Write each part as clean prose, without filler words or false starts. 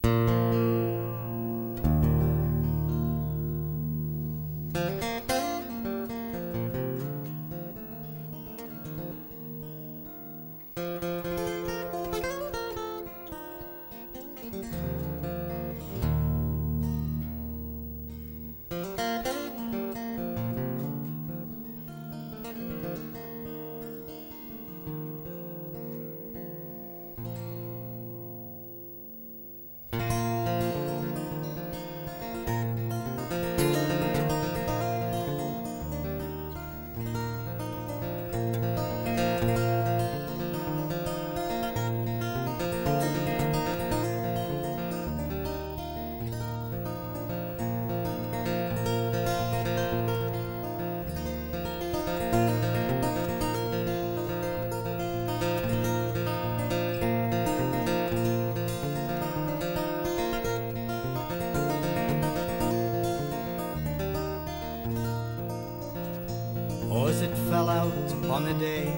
As it fell out upon a day,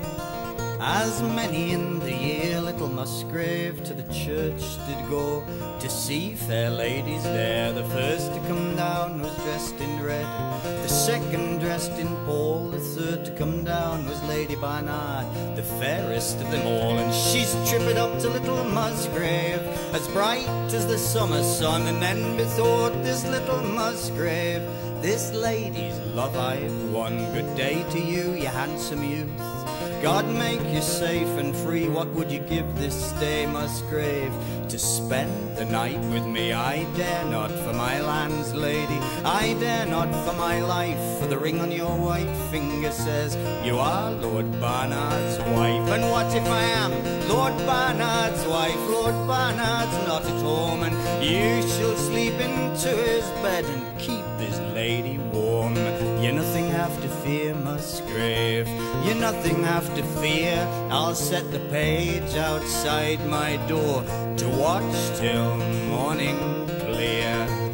as many in the year, little Musgrave to the church did go to see fair ladies there. The first to come down was dressed in red, the second dressed in pall, the third to come down was Lady Barnard, the fairest of them all. And she's tripped up to little Musgrave, as bright as the summer sun. And then bethought this little Musgrave, this lady's love I've won. Good day to you, you handsome youth, God make you safe and free. What would you give this day, Musgrave, to spend the night with me? I dare not for my land's lady, I dare not for my life, for the ring on your white finger says you are Lord Barnard's wife. And what if I am Lord Barnard's wife? Lord Barnard's not at home, and you shall sleep into his bed and keep this lady warm. You nothing have to fear, Musgrave, you nothing have to fear. I'll set the page outside my door to watch till morning clear.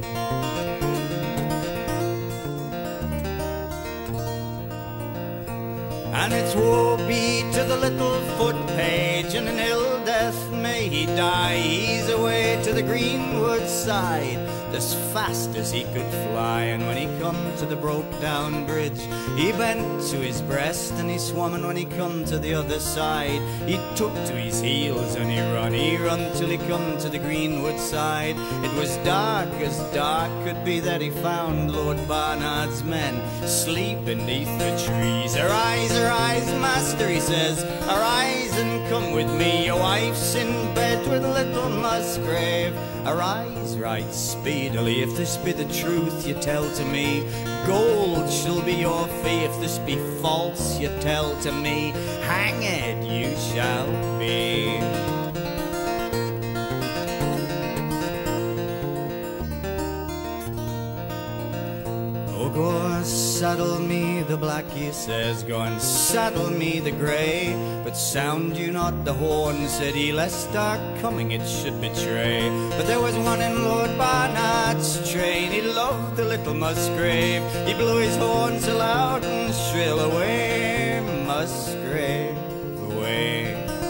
And it's woe be to the little foot page, and an ill death may he die. He's away to the greenwood side, as fast as he could fly. And when he come to the broke down bridge, he bent to his breast and he swam. And when he come to the other side, he took to his heels and he run till he come to the greenwood side. It was dark as dark could be that he found Lord Barnard's men sleeping neath the trees. Arise, master, he says, arise and come with me. Your wife's in bed with little Musgrave. Arise right speedily, if this be the truth you tell to me, gold shall be your fee. If this be false you tell to me, hanged you shall be. Oh, go and saddle me the black, he says, go and saddle me the grey, but sound you not the horn, said he, lest our coming it should betray. But there was one in Lord Barnard's train, he loved the little Musgrave, he blew his horn so loud and shrill, away Musgrave, away.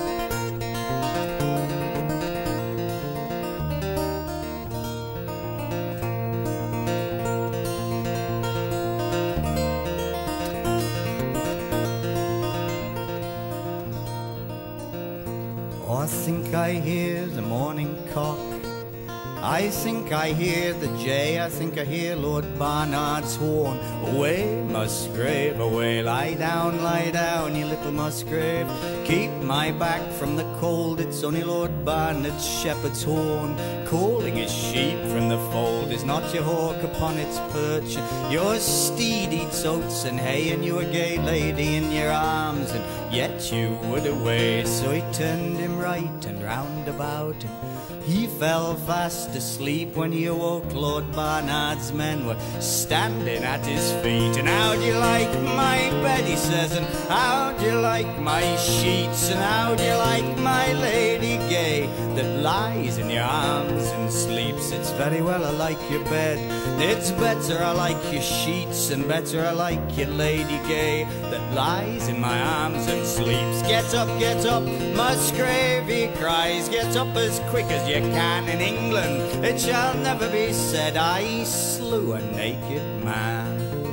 Oh, I think I hear the morning cock, I think I hear the jay, I think I hear Lord Barnard's horn. Away, Musgrave, away, lie down, you little Musgrave. Keep my back from the cold, it's only Lord Barnard's shepherd's horn. Calling his sheep from the fold, is not your hawk upon its perch. Your steed eats oats and hay, and you a gay lady in your arms, and yet you would away. So he turned him right and round about, and he fell fast asleep. When he awoke, Lord Barnard's men were standing at his feet. And how'd you like my bed, he says, and how'd you like my sheets, and how'd you like my lady gay, that lies in your arms and sleeps. It's very well I like your bed, it's better I like your sheets, and better I like your lady gay, that lies in my arms and sleeps. Get up, Musgrave, he cries, get up as quick as you can. In England it shall never be said I slew a naked man.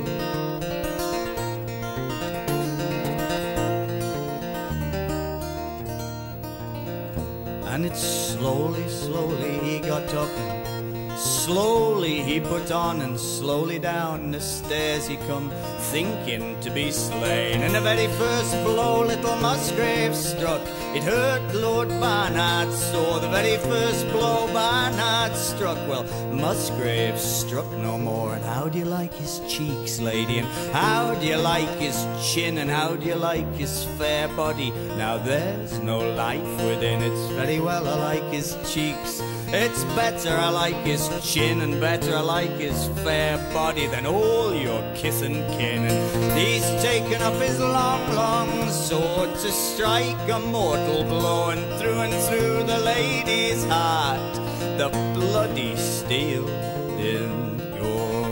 And it's slowly, slowly he got up, and slowly he put on, and slowly down the stairs he come, thinking to be slain. And the very first blow little Musgrave struck, it hurt Lord Barnard sore. The very first blow Barnard struck, well, Musgrave struck no more. And how do you like his cheeks, lady? And how do you like his chin? And how do you like his fair body? Now there's no life within. It's very well I like his cheeks, it's better I like his chin, and better I like his fair body than all your kith and kin. And he's taken up his long, long sword to strike a mortal blow, and through the lady's heart the bloody steel did go.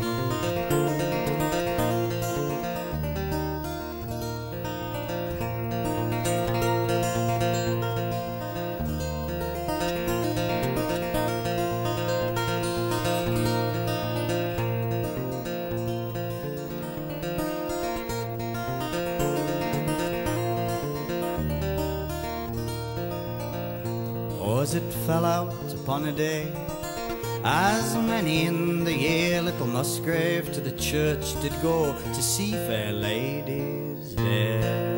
As it fell out upon a day, as many in the year, little Musgrave to the church did go to see fair ladies there.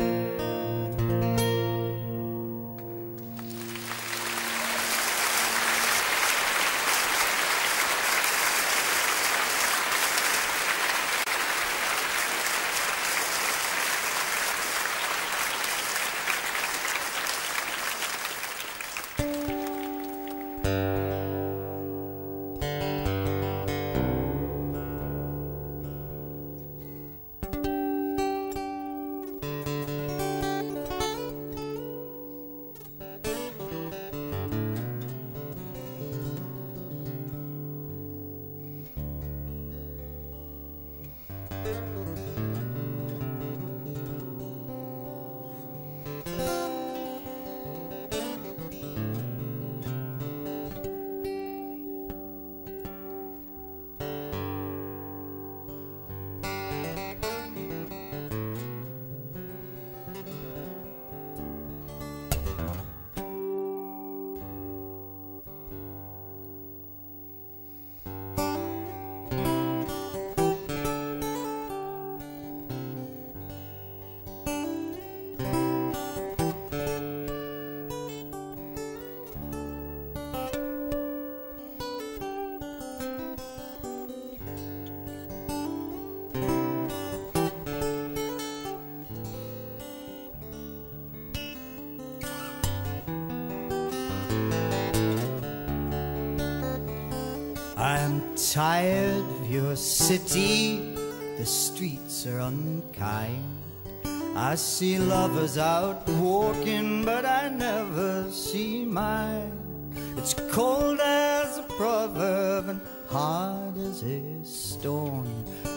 I'm tired of your city, the streets are unkind. I see lovers out walking, but I never see mine. It's cold as a proverb and hard as a stone.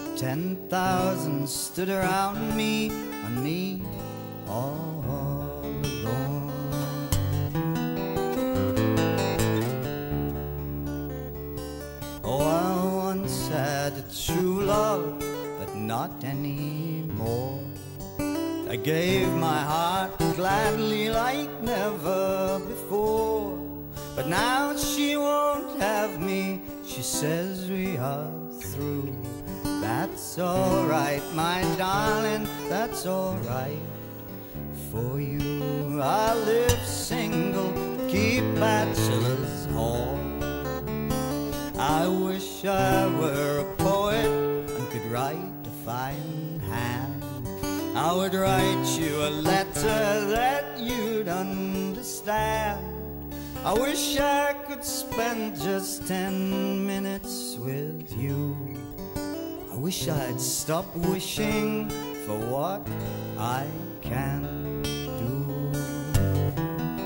10,000 stood around me, and me all alone. Oh, I once had a true love, but not anymore. I gave my heart gladly like never before. But now she won't have me, she says we are through. That's alright, my darling, that's alright for you. I live single, keep bachelor's hall. I wish I were a poet and could write a fine hand. I would write you a letter that you'd understand. I wish I could spend just 10 minutes with you. I wish I'd stop wishing for what I can do.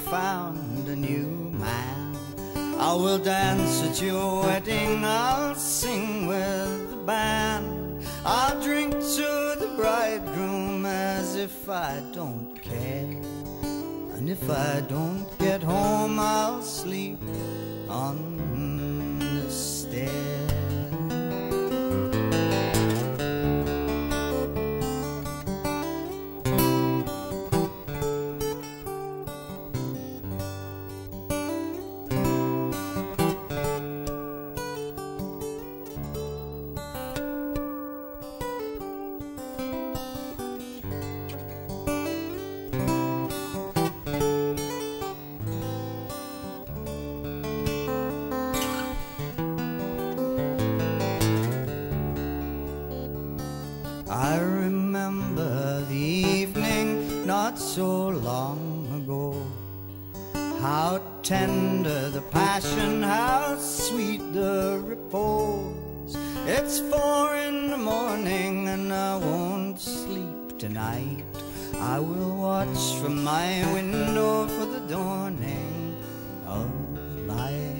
found a new man. I will dance at your wedding, I'll sing with the band, I'll drink to the bridegroom as if I don't care. And if I don't get home, I'll sleep on the stair. I remember the evening not so long ago, how tender the passion, how sweet the repose. It's 4 in the morning and I won't sleep tonight. I will watch from my window for the dawning of light.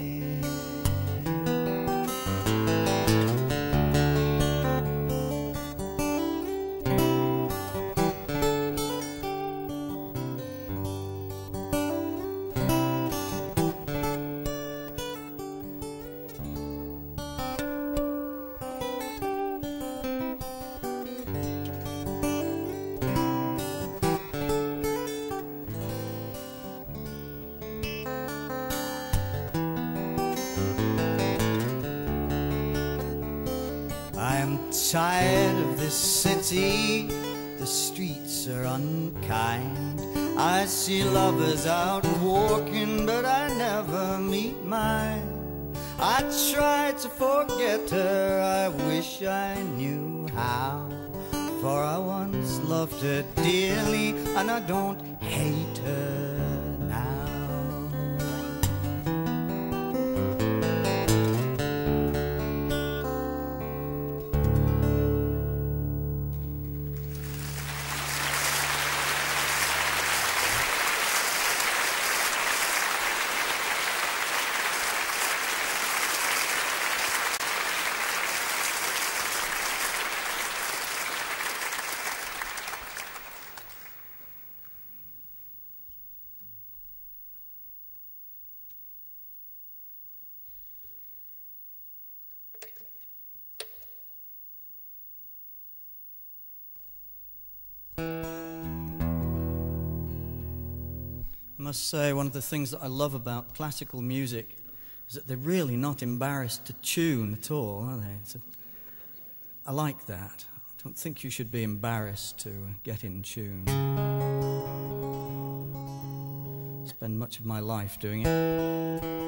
I'm tired of this city, the streets are unkind. I see lovers out walking, but I never meet mine. I try to forget her, I wish I knew how, for I once loved her dearly, and I don't hate her now. I must say, one of the things that I love about classical music is that they're really not embarrassed to tune at all, are they? I like that. I don't think you should be embarrassed to get in tune. I spend much of my life doing it.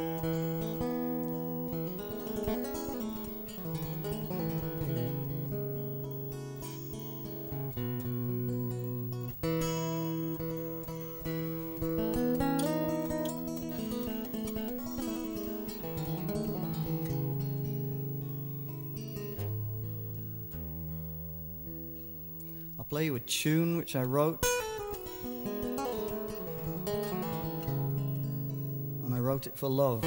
I'll play you a tune which I wrote, and I wrote it for love.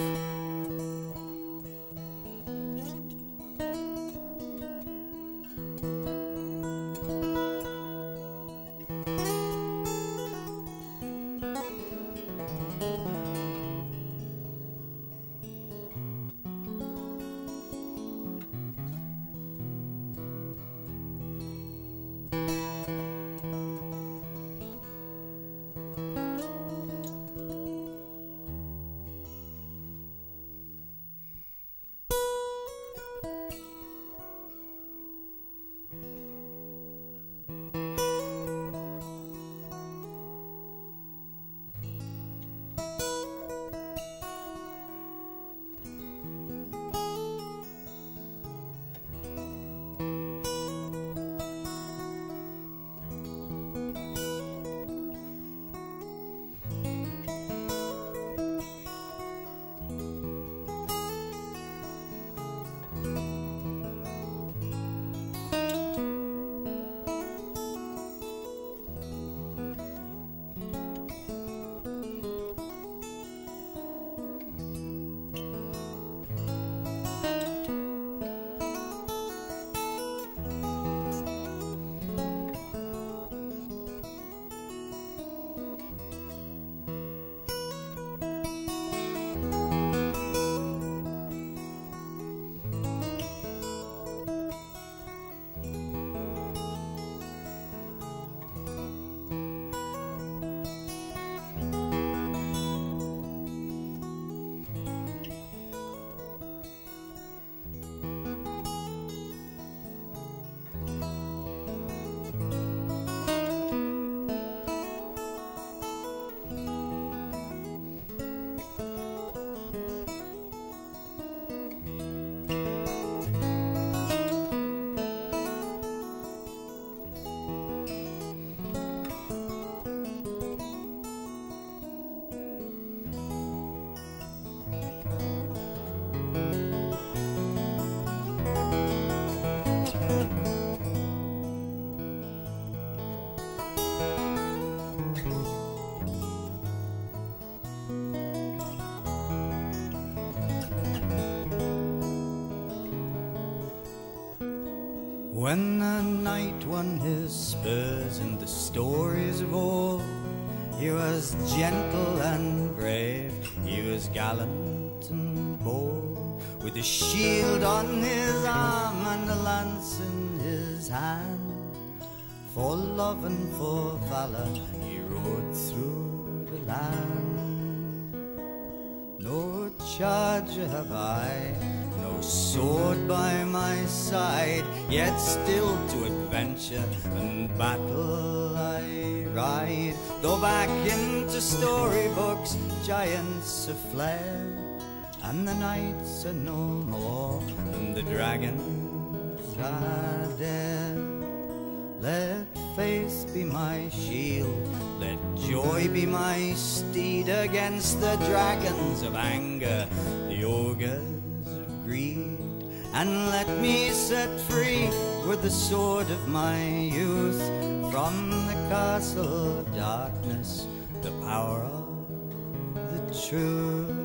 When the knight won his spurs in the stories of old, he was gentle and brave, he was gallant and bold, with a shield on his arm and a lance in his hand. For love and for valor he rode through the land. No charger have I, no sword by my side, yet still to adventure and battle I ride. Though back into storybooks giants have fled, and the knights are no more, and the dragons are dead. Let faith be my shield, let joy be my steed against the dragons of anger, the ogres of greed. And let me set free with the sword of my youth from the castle of darkness, the power of the truth.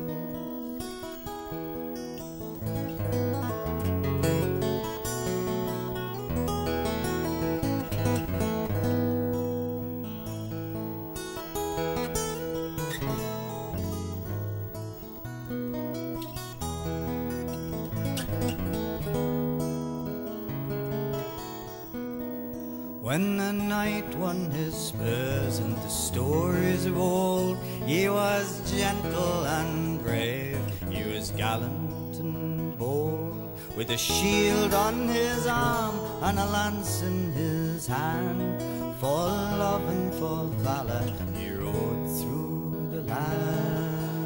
When the knight won his spurs in the stories of old, he was gentle and brave, he was gallant and bold, with a shield on his arm and a lance in his hand. For love and for valor he rode through the land.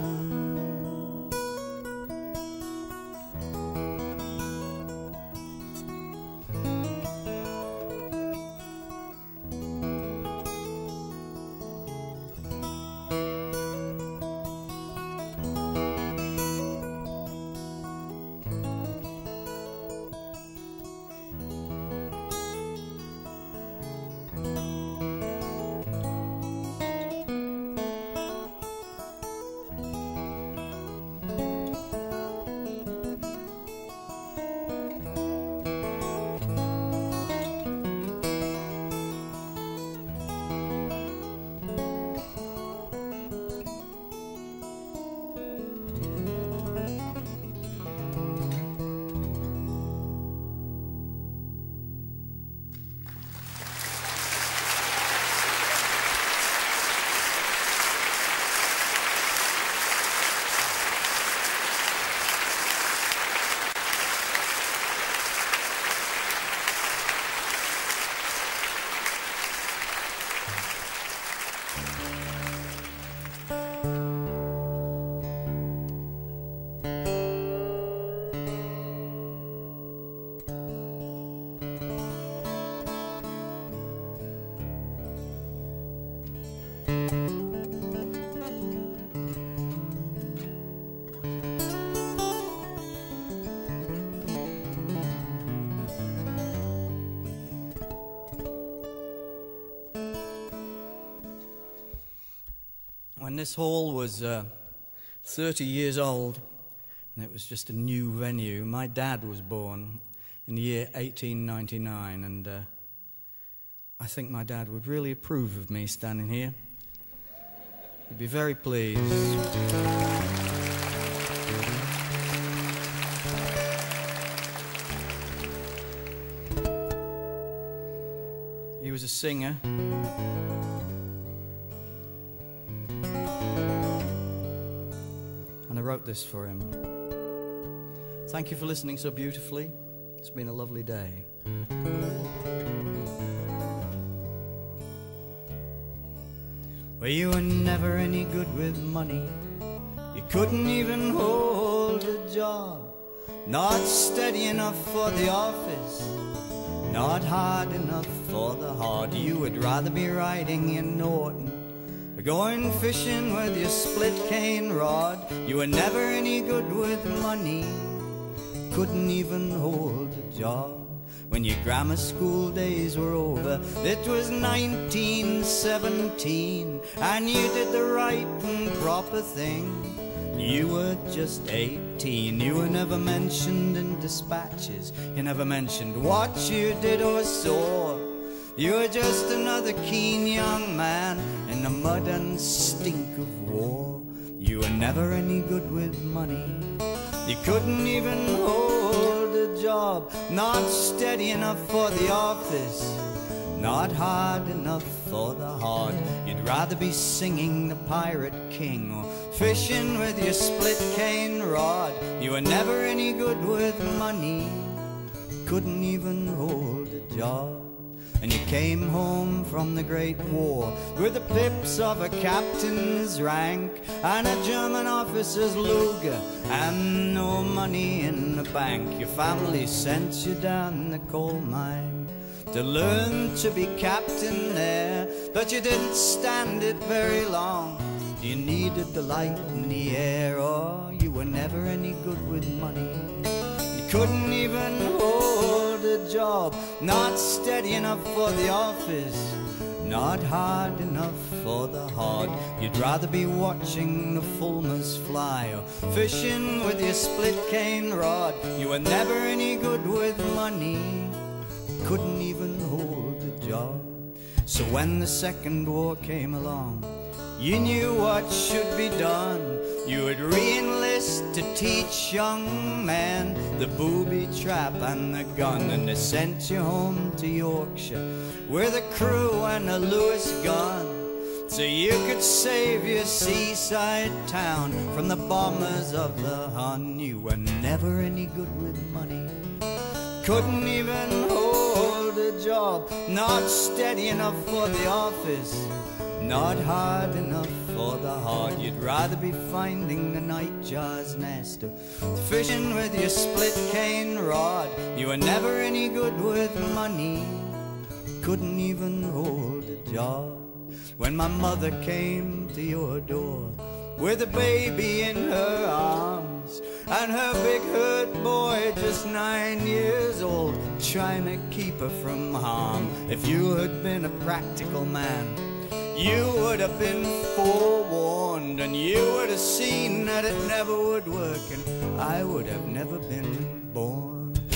When this hall was 30 years old, and it was just a new venue, my dad was born in the year 1899, and I think my dad would really approve of me standing here. He'd be very pleased. He was a singer. And I wrote this for him. Thank you for listening so beautifully. It's been a lovely day. Well, you were never any good with money. You couldn't even hold a job. Not steady enough for the office, not hard enough for the hard. You would rather be riding in Norton or going fishing with your split cane rod. You were never any good with money, couldn't even hold a job. When your grammar school days were over, it was 1917, and you did the right and proper thing. You were just 18, you were never mentioned in dispatches. You never mentioned what you did or saw. You were just another keen young man in the mud and stink of war. You were never any good with money. You couldn't even hold a job, not steady enough for the office, not hard enough for the hard. You'd rather be singing the Pirate King or fishing with your split cane rod. You were never any good with money, couldn't even hold a job. And you came home from the Great War with the pips of a captain's rank and a German officer's Luger and no money in the bank. Your family sent you down the coal mine to learn to be captain there, but you didn't stand it very long. You needed the light in the air, or you were never any good with money. Couldn't even hold a job, not steady enough for the office, not hard enough for the hard. You'd rather be watching the fulmars fly or fishing with your split cane rod. You were never any good with money, couldn't even hold a job. So when the Second War came along, you knew what should be done. You would re-enlist to teach young men the booby trap and the gun. And they sent you home to Yorkshire with a crew and a Lewis gun, so you could save your seaside town from the bombers of the Hun. You were never any good with money, couldn't even hold a job, not steady enough for the office, not hard enough for the hard. You'd rather be finding the nightjar's nest or fishing with your split cane rod. You were never any good with money, couldn't even hold a job. When my mother came to your door with a baby in her arms and her big hurt boy just 9 years old, trying to keep her from harm, if you had been a practical man, you would have been forewarned, and you would have seen that it never would work, and I would have never been born.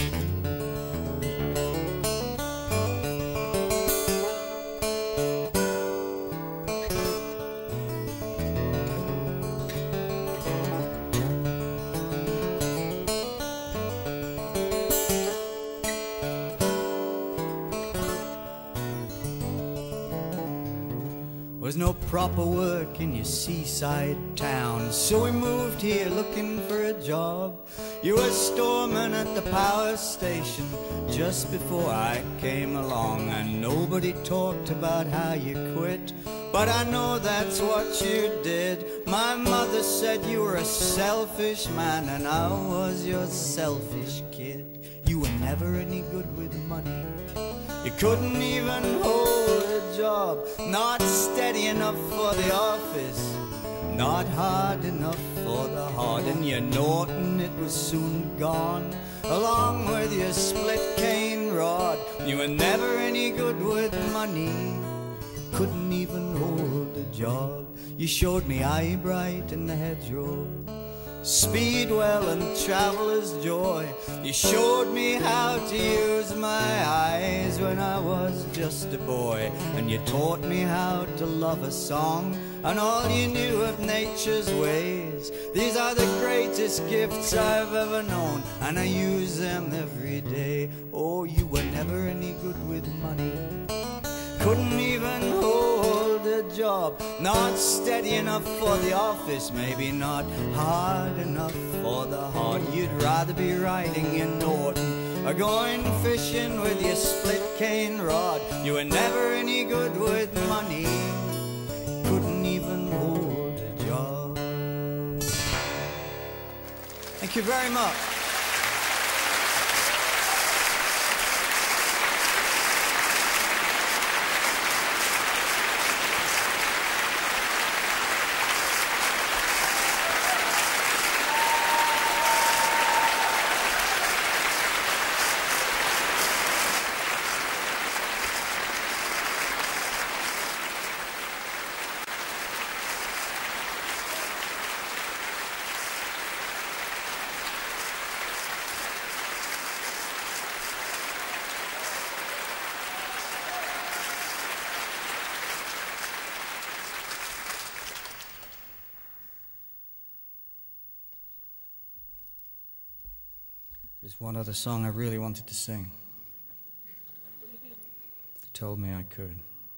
Was no proper work in your seaside town, so we moved here looking for a job. You were storeman at the power station just before I came along, and nobody talked about how you quit, but I know that's what you did. My mother said you were a selfish man, and I was your selfish kid. You were never any good with money, you couldn't even hold a job, not steady enough for the office, not hard enough for the hard. And your Norton, it was soon gone, along with your split cane rod. You were never any good with money, couldn't even hold a job. You showed me Eyebright in the hedgerow, Speedwell and Traveller's Joy. You showed me how to use my eyes when I was just a boy, and you taught me how to love a song and all you knew of nature's ways. These are the greatest gifts I've ever known, and I use them every day. Oh, you were never any good with money, couldn't even hold a job, not steady enough for the office, maybe not hard enough for the hard. You'd rather be riding in Norton or going fishing with your split cane rod. You were never any good with money, couldn't even hold a job. Thank you very much. There's one other song I really wanted to sing. They told me I could.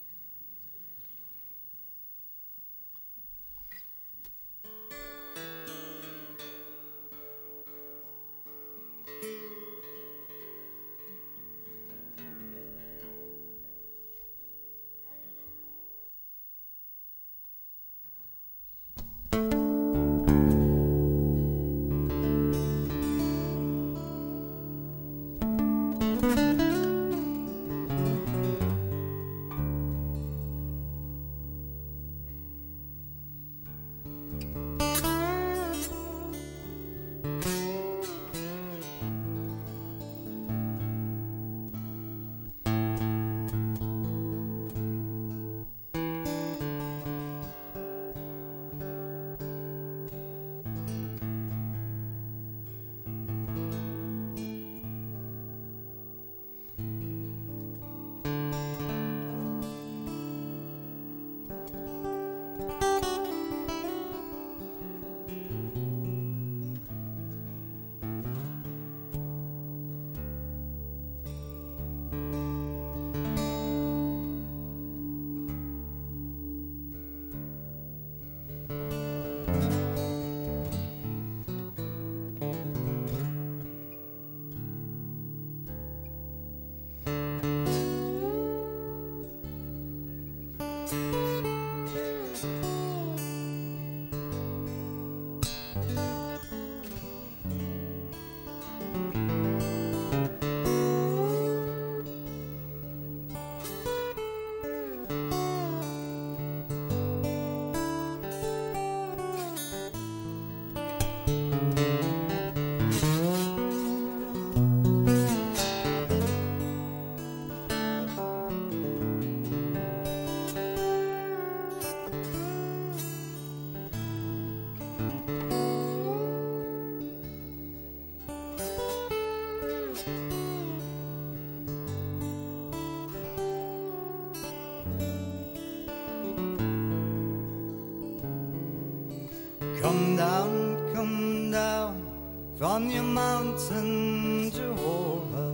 Come down from your mountain, Jehovah.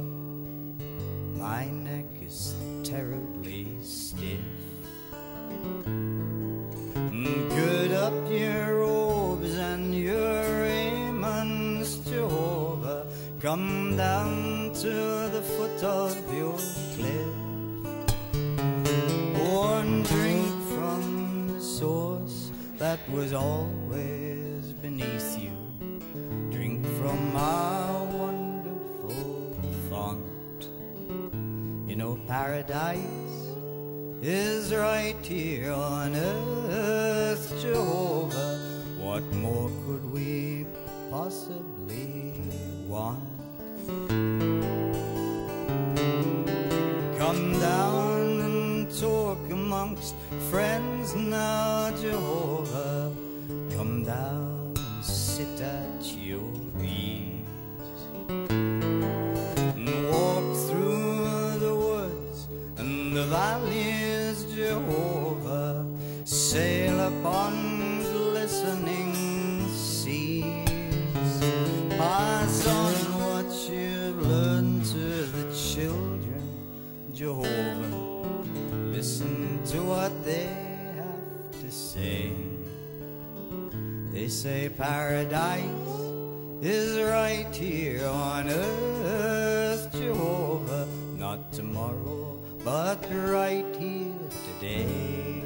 My neck is terribly stiff. Gird up your robes and your raiments, Jehovah. Come down to the foot of your cliff. Pour and drink from the source that was always beneath you. Drink from our wonderful font. You know paradise is right here on earth, Jehovah. What more could we possibly want? Come down and talk amongst friends now, Jehovah. Come down and sit at your ease and walk through the woods and the valleys, Jehovah. Sail upon glistening seas. Pass on what you've learned to the children, Jehovah. Listen to what they have to say. They say paradise is right here on earth, Jehovah. Not tomorrow, but right here today.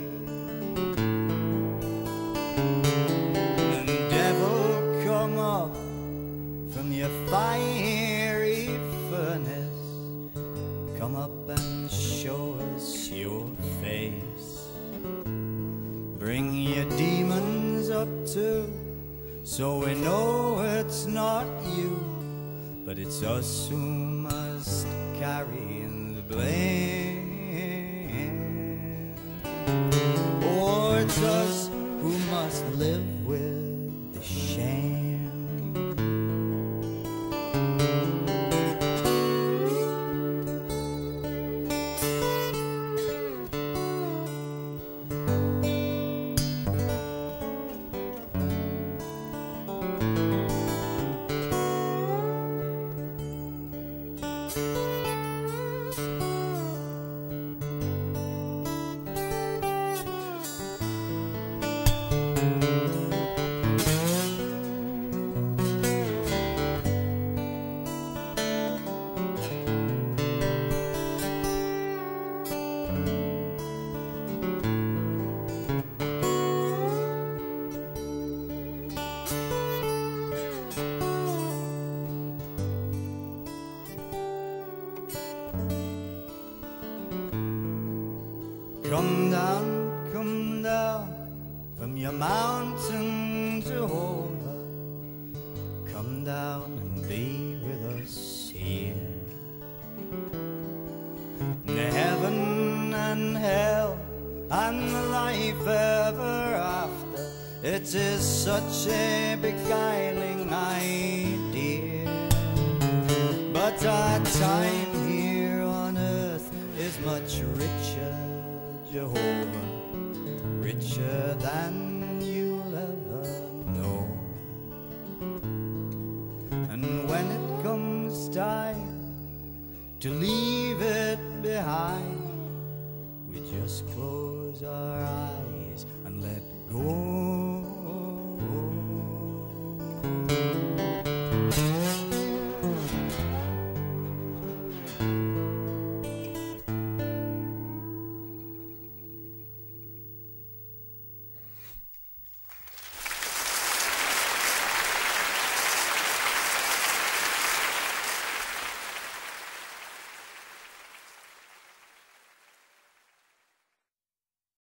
And devil, come up from your fiery furnace. Come up and show us your face. Bring your demons up too, so we know it's not you, but it's us who must carry the blame. Or it's us who must live with the shame. Come down from your mountain, Jehovah. Come down and be with us here. Heaven and hell and the life ever after, it is such a beguiling idea. But our time here on earth is much richer, Jehovah, richer than you'll ever know. And when it comes time to leave it behind, we just close our eyes and let go.